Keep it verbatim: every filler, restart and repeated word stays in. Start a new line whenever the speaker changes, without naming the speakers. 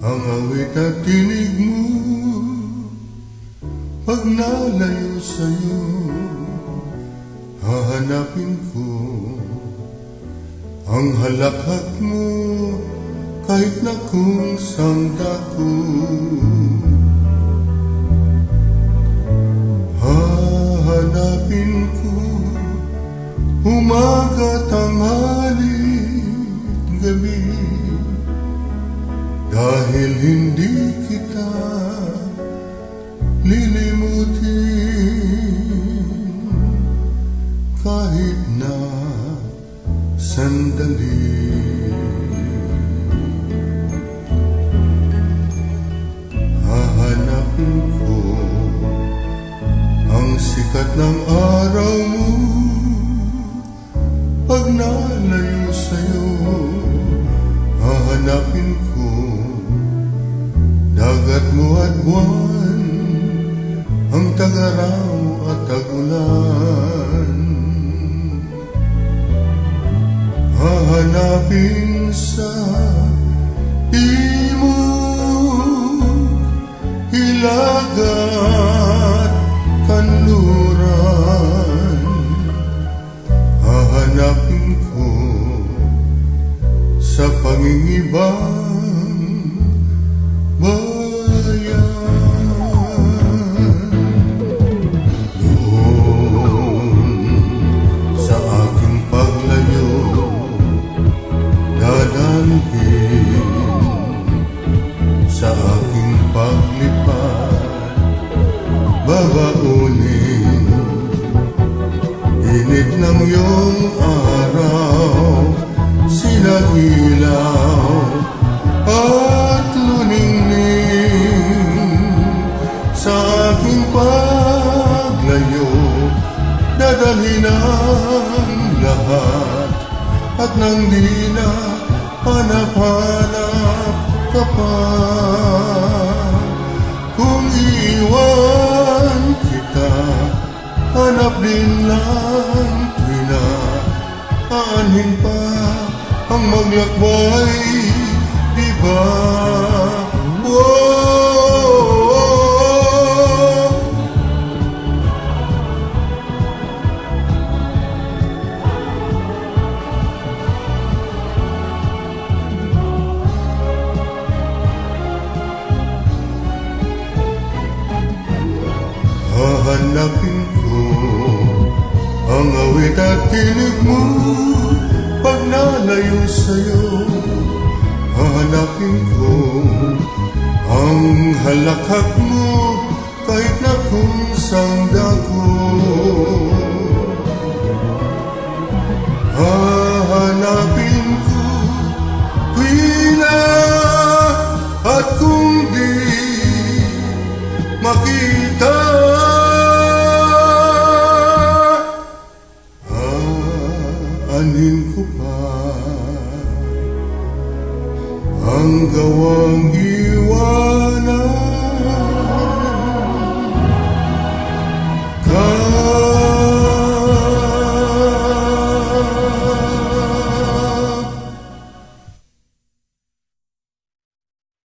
ang awit at tinig mo. Pag nalayo sa'yo, hahanapin ko ang halakhak mo, kahit na kung sang dako. Hahanapin ko umaga, tanghali, gabi, dahil hindi kita lilimutin kahit na sandali. Hahanapin ko ang sikat ng araw mo. Pag nalayo sa'yo, hahanapin ko dagat mo at buwan, ang tag-araw at tag-ulan. Hahanapin sa timog, hilaga at kanluran. Hahanapin ko sa pangingibang bayan. Doon sa aking paglayo, dadalhin sa aking paglipad, babaunin init ng iyong araw, sinagilaw at luningning. Sa aking paglayo, dadalhin ang lahat, at nang di na hanap-hanap ka pa. Kung iwan kita, hanap din lang tuwina, aanhin pa ang maglakbay, di ba? Whoa! Hahanapin ko ang awit at tinig mo. Pag nalayo sa'yo, hahanapin ko ang halakhak mo, kahit na kung sang dako.